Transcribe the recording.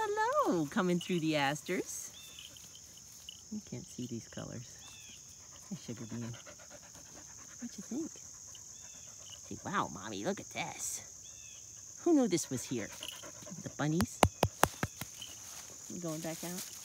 Hello, coming through the asters. You can't see these colors. Hey, sugar bean. What'd you think? Say, wow, Mommy, look at this. Who knew this was here? The bunnies? You going back out?